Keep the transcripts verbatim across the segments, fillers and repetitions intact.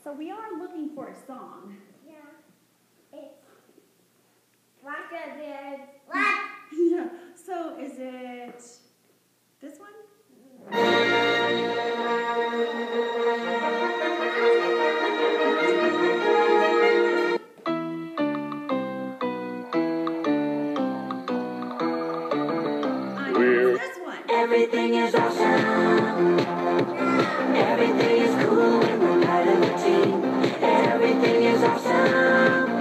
So we are looking for a song. Yeah. It's like a good what? Yeah. So is it this one? We're this one. Everything is awesome. Everything is cool when we're part of the team. Everything is awesome.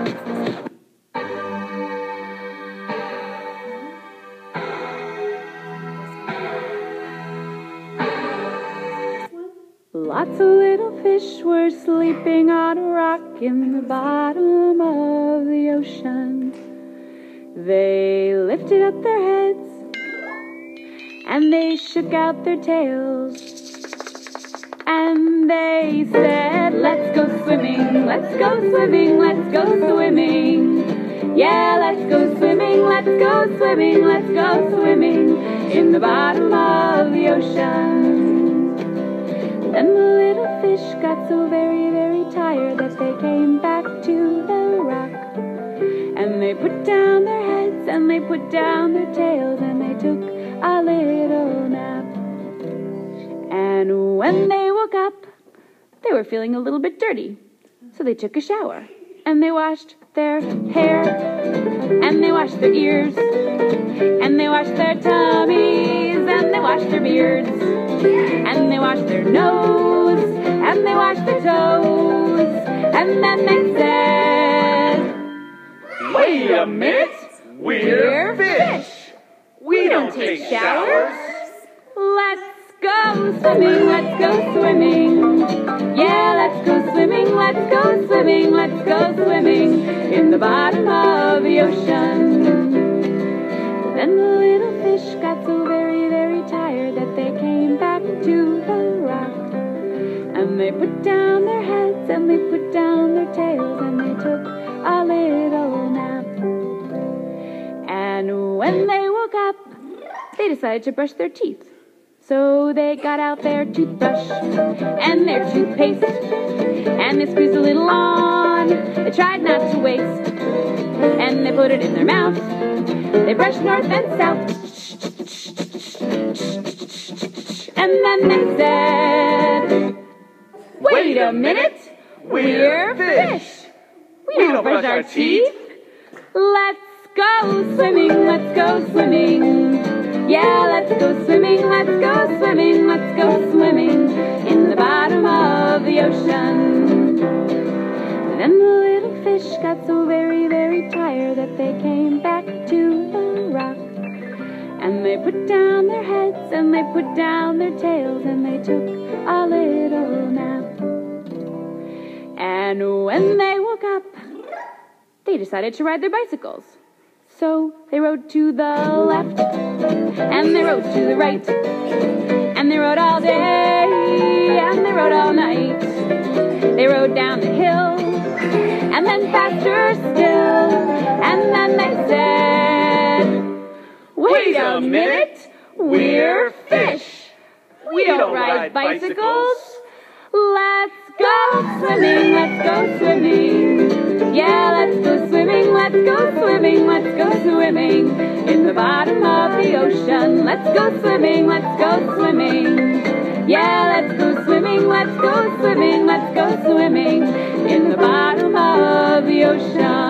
Lots of little fish were sleeping on a rock in the bottom of the ocean. They lifted up their heads and they shook out their tails. And they said, let's go swimming, let's go swimming, let's go swimming. Yeah, let's go swimming, let's go swimming, let's go swimming in the bottom of the ocean. Then the little fish got so very, very tired that they came back to the rock. And they put down their heads and they put down their tails and they took a little nap. And when they woke up, they were feeling a little bit dirty. So they took a shower and they washed their hair and they washed their ears and they washed their tummies and they washed their beards and they washed their nose and they washed their toes. And then they said, Wait a minute! We're fish! We don't take showers! let's go swimming, let's go swimming. Yeah, let's go swimming, let's go swimming, let's go swimming in the bottom of the ocean. Then the little fish got so very, very tired that they came back to the rock. And they put down their heads and they put down their tails and they took a little nap. And when they woke up, they decided to brush their teeth. So they got out their toothbrush and their toothpaste and they squeezed a little on. They tried not to waste and they put it in their mouth. They brushed north and south and then they said, wait a minute, we're fish. We don't brush our teeth. Let's go swimming, let's go swimming. Yeah, let's go swimming, let's go swimming, let's go swimming in the bottom of the ocean. Then the little fish got so very, very tired that they came back to the rock. And they put down their heads and they put down their tails and they took a little nap. And when they woke up, they decided to ride their bicycles. So they rode to the left, and they rode to the right, and they rode all day, and they rode all night. They rode down the hill, and then faster still, and then they said, wait a minute, we're fish. We don't ride bicycles. Let's go swimming, let's go swimming. Yeah, let's go swimming, let's go swimming, let's go swimming in the bottom of the ocean. Let's go swimming, let's go swimming. Yeah, let's go swimming, let's go swimming, let's go swimming in the bottom of the ocean.